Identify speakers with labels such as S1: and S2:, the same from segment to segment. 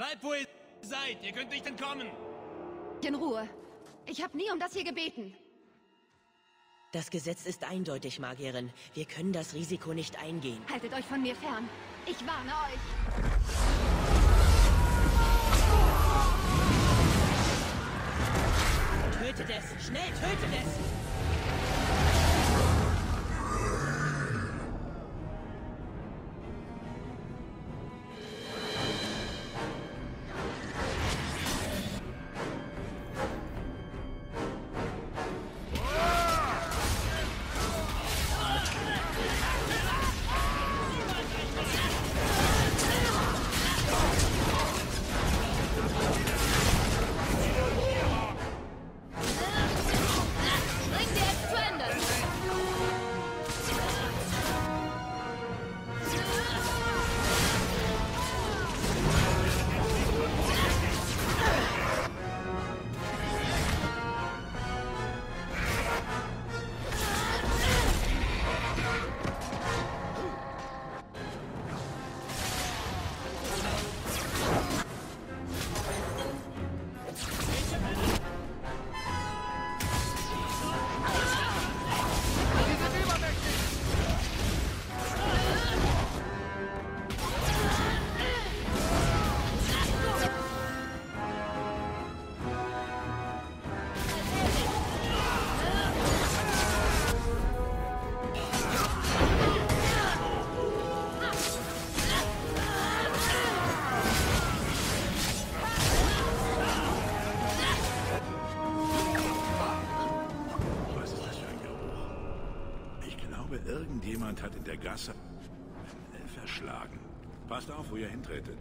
S1: Bleibt, wo ihr seid. Ihr könnt nicht entkommen.
S2: In Ruhe. Ich habe nie um das hier gebeten.
S3: Das Gesetz ist eindeutig, Magierin. Wir können das Risiko nicht eingehen.
S2: Haltet euch von mir fern. Ich warne euch.
S3: Tötet es! Schnell, tötet es!
S4: Irgendjemand hat in der Gasse einen Elf erschlagen. Passt auf, wo ihr hintretet.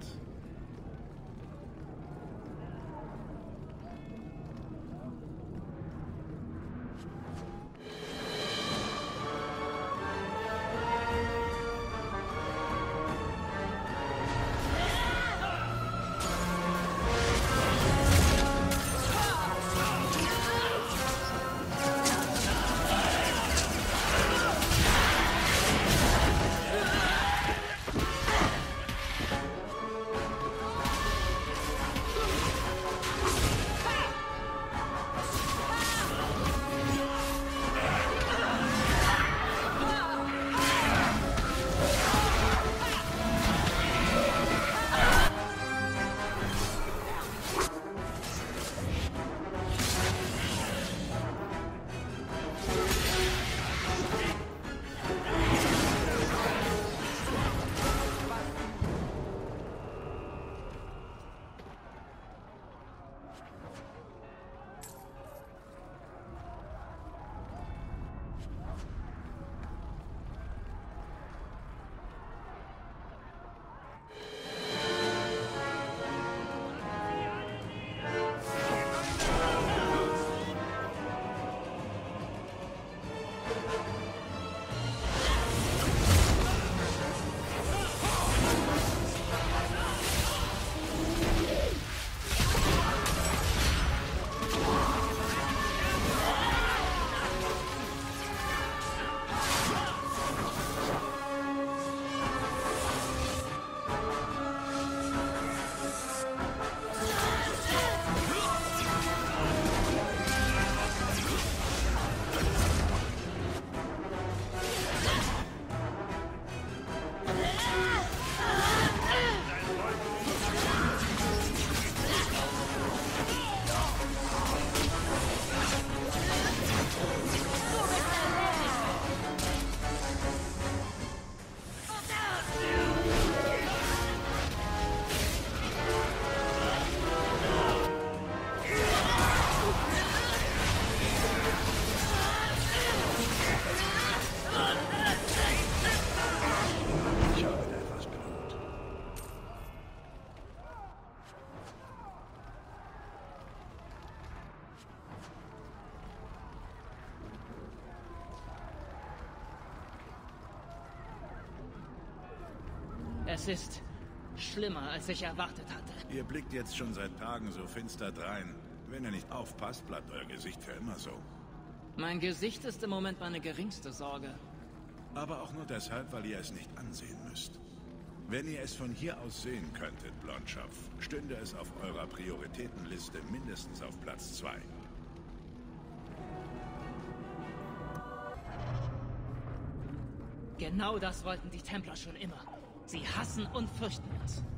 S5: Es ist schlimmer, als ich erwartet hatte.
S4: Ihr blickt jetzt schon seit Tagen so finster drein. Wenn ihr nicht aufpasst, bleibt euer Gesicht für immer so.
S5: Mein Gesicht ist im Moment meine geringste Sorge.
S4: Aber auch nur deshalb, weil ihr es nicht ansehen müsst. Wenn ihr es von hier aus sehen könntet, Blondschopf, stünde es auf eurer Prioritätenliste mindestens auf Platz 2.
S5: Genau das wollten die Templer schon immer. Sie hassen und fürchten uns.